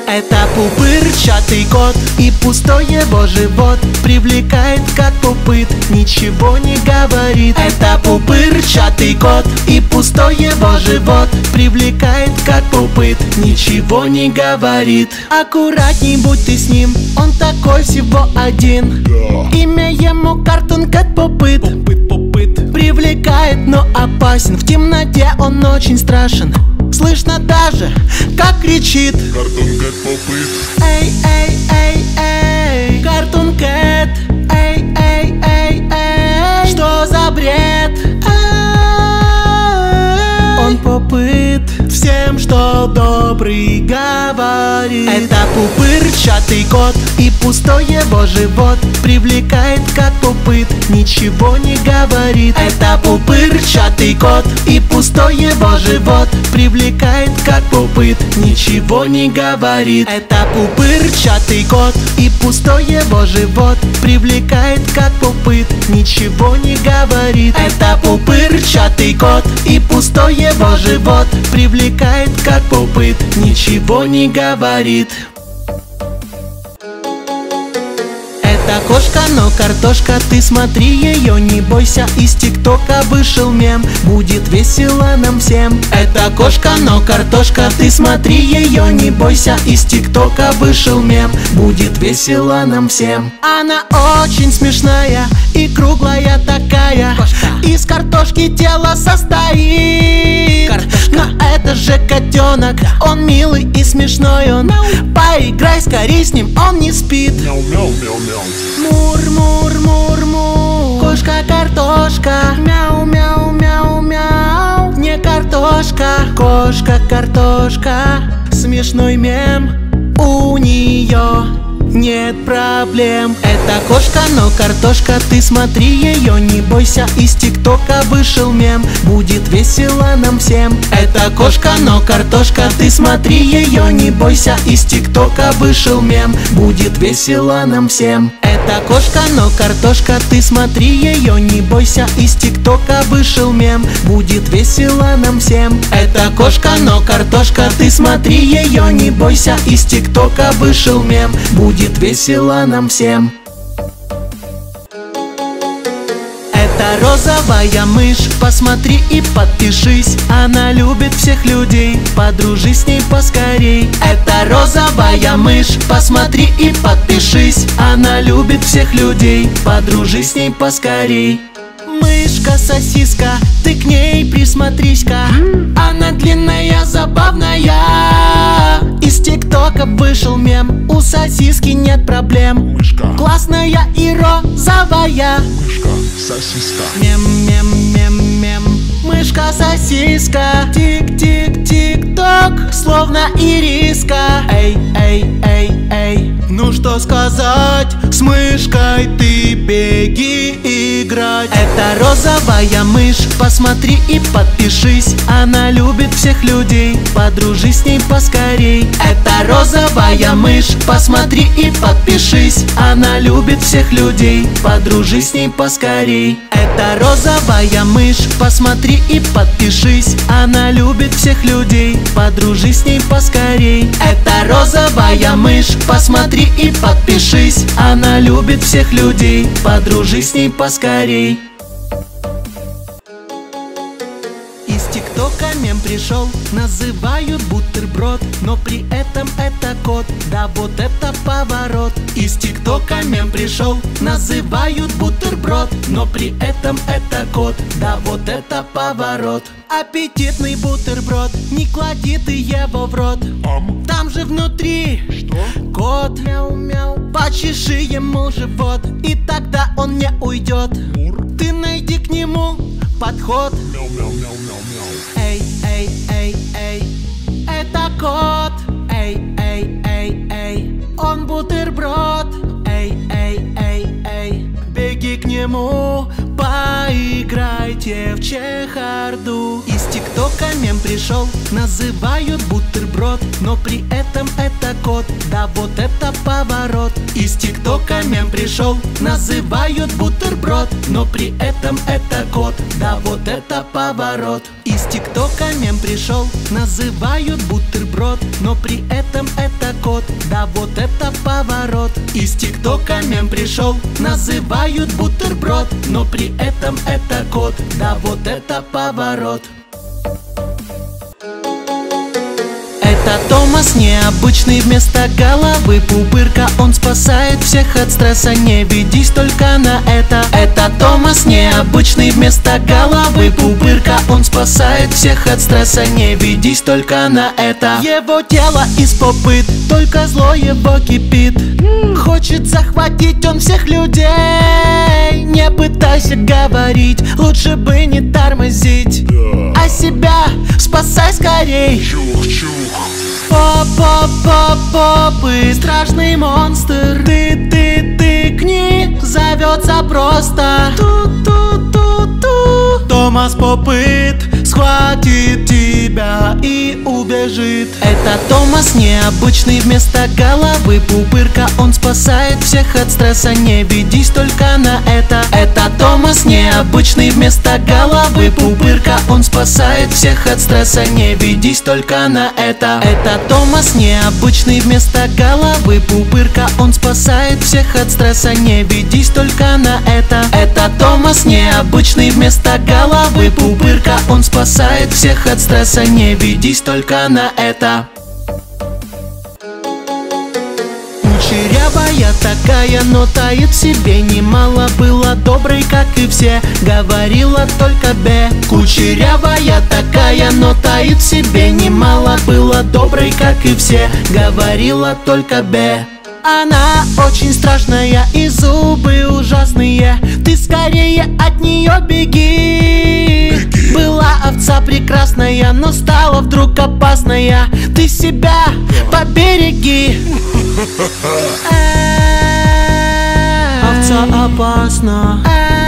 Это пупырчатый кот, и пустой его живот привлекает как пупыт, ничего не говорит. Это пупырчатый кот, и пустой его живот привлекает как пупыт, ничего не говорит. Аккуратней будь ты с ним, он такой всего один. Имя ему Cartoon Cat Пупыт. Привлекает, но опасен, в темноте он очень страшен. Слышно даже, как кричит Cartoon Cat Пупыт. Эй, эй, эй, эй, Cartoon Cat. Эй, эй, эй, эй, что за бред? Он Пупыт, всем, что добрый, говорит. Это пупырчатый кот, и пустой его живот привлекает как пупыт, ничего не говорит. Это пупырчатый кот, и пустой его живот привлекает как пупыт, ничего не говорит. Это пупырчатый кот, и пустой его живот привлекает как пупыт, ничего не говорит. Это пупырчатый кот, и пустой его живот привлекает как пупыт, ничего не говорит. Это кошка, но картошка, ты смотри ее, не бойся. Из ТикТока вышел мем, будет весело нам всем. Это кошка, но картошка, ты смотри ее, не бойся. Из ТикТока вышел мем, будет весело нам всем. Она очень смешная и круглая такая, из картошки тело состоит. Но это же котенок, он милый и смешной он. Поиграй скорей с ним, он не спит. Мур, мур, мур, мур. Кошка-картошка, мяу, мяу, мяу, мяу. Не картошка, кошка-картошка. Смешной мем у нее, нет проблем. Это кошка, но картошка, ты смотри ее, не бойся. Из ТикТока вышел мем, будет весело нам всем. Это кошка, но картошка, ты смотри ее, не бойся. Из ТикТока вышел мем, будет весело нам всем. Это кошка, но картошка, ты смотри ее, не бойся. Из ТикТока вышел мем, будет весело нам всем. Это кошка, но картошка, ты смотри ее, не бойся. Из ТикТока вышел мем, будет весело нам всем. Это розовая мышь, посмотри и подпишись. Она любит всех людей, подружись с ней поскорей. Это розовая мышь, посмотри и подпишись. Она любит всех людей, подружись с ней поскорей. Мышка-сосиска, ты к ней присмотрись-ка. Она длинная, забавная. Из ТикТока вышел мем, у сосиски нет проблем. Мышка классная и розовая. Мышка-сосиска. Мем-мем-мем-мем. Мышка-сосиска, тик-тик-тик-ток, словно ириска. Эй, эй, эй, эй. Ну что сказать, с мышкой ты беги играть. Это розовая мышь, посмотри и подпишись. Она любит всех людей, подружись с ней поскорей. Это розовая мышь, посмотри и подпишись. Она любит всех людей, подружись с ней поскорей. Это розовая мышь, посмотри и подпишись. Она любит всех людей, подружись с ней поскорей. Это розовая мышь, посмотри и подпишись. Она любит всех людей, подружись с ней поскорей. Из ТикТока мем пришел, называют бутерброд, но при этом это кот, да вот это поворот. Из ТикТока мем пришел, называют бутерброд, но при этом это кот, да вот это поворот. Аппетитный бутерброд, не клади ты его в рот. Там же внутри Что? кот. Мяу-мяу. Почеши ему живот, и тогда он не уйдет. Мур. Ты найди к нему подход. Мяу-мяу-мяу-мяу-мяу. Эй, эй, эй, эй, это кот. Эй, эй, эй, эй, он бутерброд. Эй, эй, эй, эй, беги к нему, поиграйте в чехарду. Из ТикТока мем пришел, называют бутерброд, но при этом это кот, да вот это поворот. Из ТикТока мем пришел, называют бутерброд, но при этом это кот, да вот это поворот. Из ТикТока мем пришел, называют бутерброд, но при этом это кот, да вот это поворот. Из ТикТока мем пришел, называют бутерброд, но при этом это кот, да вот это поворот. Это Томас необычный, вместо головы пупырка. Он спасает всех от стресса, не ведись только на это. Это Томас необычный, вместо головы пупырка. Он спасает всех от стресса, не ведись только на это. Его тело из попыт, только зло его кипит. Хочет захватить он всех людей. Не пытайся говорить, лучше бы не тормозить, а себя спасай скорей. Чух-чух. Попы, страшный монстр. Ты тыкни, зовется просто Ту-ту-ту-ту. Томас Попыт схватит тебя и убежит. Это Томас необычный, вместо головы пупырка. Он спасает всех от стресса, не ведись только на это. Это Томас необычный, вместо головы пупырка. Он спасает всех от стресса, не ведись только на это. Это Томас необычный, вместо головы пупырка. Он спасает всех от стресса, не ведись только на это. Это Томас необычный, вместо головы пупырка. Он спасает всех от стресса, не ведись только на это. Кучерявая такая, но таит в себе немало. Была доброй, как и все, говорила только Б. Кучерявая такая, но таит в себе немало. Была доброй, как и все, говорила только Б. Она очень страшная и зубы ужасные. Ты скорее от нее беги. Была овца прекрасная, но стала вдруг опасная. Ты себя побереги. Овца опасна,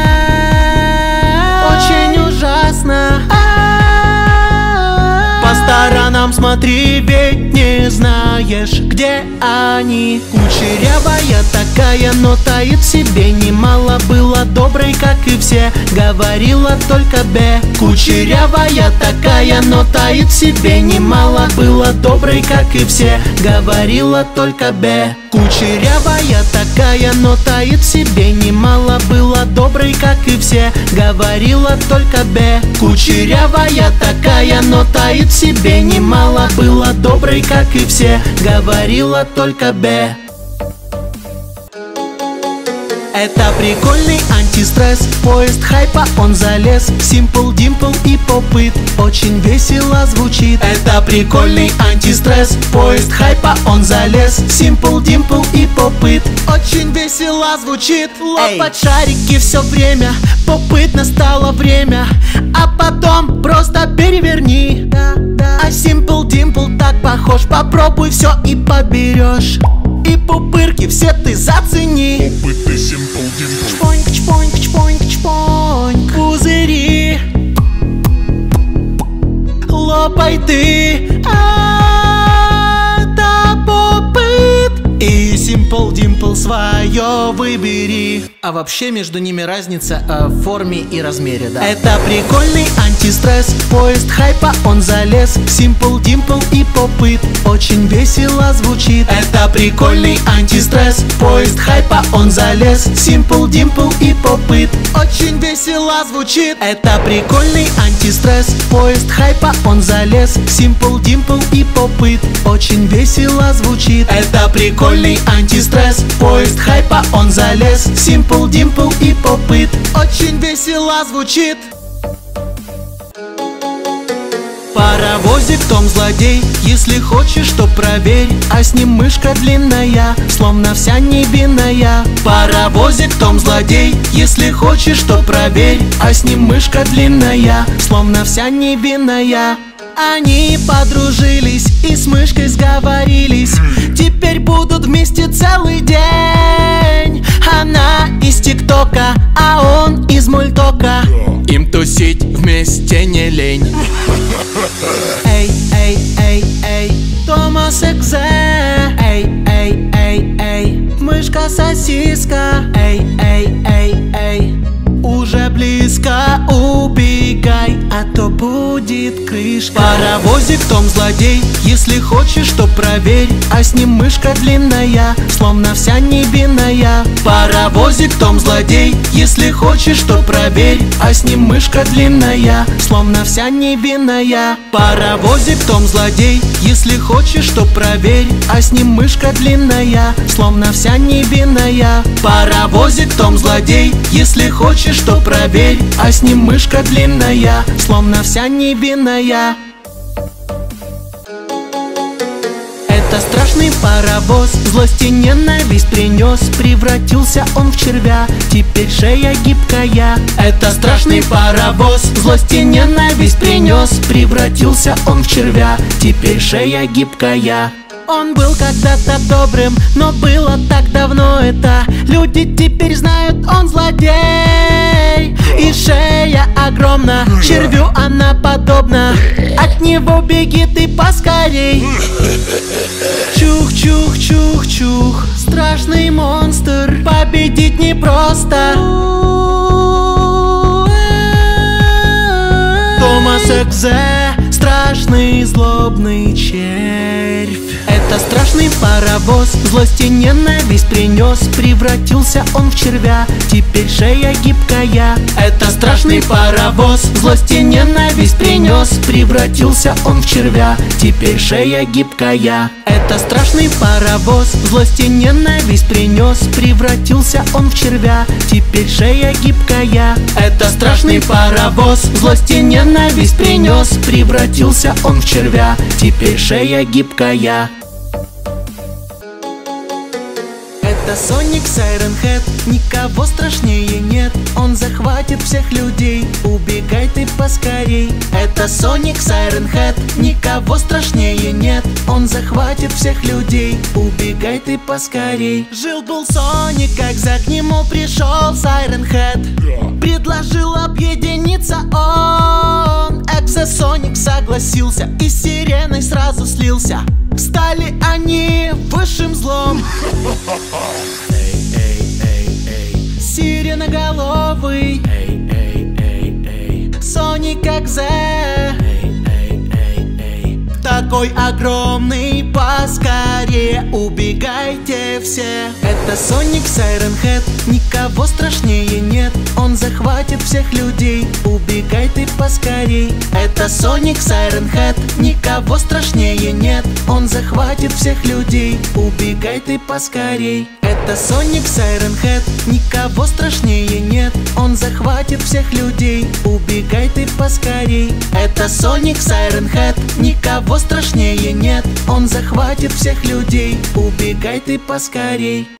очень ужасно. По сторонам смотри, ведь не знаешь, где они. Кучерявая такая, но таит в себе немало. Была доброй, как и все, говорила только Б. Кучерявая такая, но таит в себе немало. Была доброй, как и все, говорила только Б. Кучерявая такая, но таит в себе немало. Была доброй, как и все, говорила только Б. Кучерявая такая, но таит в себе немало. Была доброй, как и все, говорила только Б. Это прикольный антистресс, поезд хайпа он залез. Simple Dimple и Попыт, очень весело звучит. Это прикольный антистресс, поезд хайпа он залез. Simple Dimple и Попыт, очень весело звучит. Лопать шарики все время, Попыт настало время. А потом просто переверни. А Simple Dimple так похож, попробуй все и поберешь. И пупырки все ты зацени. Попыт и Simple Dimple. Чпоньк, чпоньк, чпоньк, чпоньк. Пузыри лопай ты. Это Попыт и Simple Dimple, свое выбери. А вообще между ними разница в форме и размере, да. Это прикольный антистресс, поезд хайпа он залез. Simple Dimple и Попыт, очень весело звучит. Это прикольный антистресс, поезд хайпа он залез. Simple Dimple и Попыт, очень весело звучит. Это прикольный антистресс, поезд хайпа он залез. Simple Dimple и Попыт, очень весело звучит. Это прикольный антистресс, поезд хайпа он залез. Simple Dimple и Попыт, очень весело звучит. Паровозик Том злодей, если хочешь, то проверь. А с ним мышка длинная, словно вся невинная. Паровозик Том злодей, если хочешь, то проверь. А с ним мышка длинная, словно вся невинная. Они подружились и с мышкой сговорились. Теперь будут вместе целый день. Она из ТикТока, а он из Мультока. Им тусить вместе не лень. Эй, эй, эй, эй, Томас Экзе. Эй, эй, эй, эй, мышка сосиска. Эй, эй, эй, эй, уже близко убегай, а то будет крышка. Паровозик Том злодей, если хочешь, то проверь, а с ним мышка длинная, словно вся невинная. Паровозик Том злодей, если хочешь, то проверь, а с ним мышка длинная, словно вся невинная. Паровозик Том злодей, если хочешь, то проверь, а с ним мышка длинная, словно вся невинная. Паровозик Том злодей, если хочешь, то проверь, а с ним мышка длинная, словно вся невинная. Это страшный паровоз, злость и ненависть принес, превратился он в червя, теперь шея гибкая. Это страшный паровоз, злость и ненависть принес, превратился он в червя, теперь шея гибкая. Он был когда-то добрым, но было так давно это. Люди теперь знают, он злодей. И шея огромна, червю она подобна. От него беги ты поскорей. Чух-чух-чух-чух, страшный монстр, победить непросто. Томас Экзе, страшный злобный червь. Это страшный паровоз, злость и ненависть принес, превратился он в червя, теперь шея гибкая. Это страшный паровоз, злость и ненависть принес, превратился он в червя, теперь шея гибкая. Это страшный паровоз, злость и ненависть принес, превратился он в червя, теперь шея гибкая. Это страшный паровоз, злость и ненависть принес, превратился он в червя, теперь шея гибкая. Это Соник Сайрен Хэд, никого страшнее нет, он захватит всех людей, убегай ты поскорей. Это Соник Сайрен Хэд, никого страшнее нет, он захватит всех людей, убегай ты поскорей. Жил-был Соник, как к нему пришел Сайрен Хэд, предложил объединиться он. Экзе Соник согласился и с сиреной сразу слился, стали они высшим злом. Эй, эй, эй, эй, сиреноголовый. Эй, эй, эй, эй, Соник Экзе. Эй, эй, эй, эй, такой огромный, поскорее убегайте все. Это Соник Сайрен Хэд, никого страшнее нет, он захватит всех людей, убегай ты поскорей. Это Соник Сайрен Хэд, никого страшнее нет, он захватит всех людей, убегай ты поскорей. Это Соник Сайрен Хэд, никого страшнее нет, он захватит всех людей, убегай ты поскорей. Это Соник Сайрен Хэд, никого страшнее нет, он захватит всех людей, убегай ты поскорей.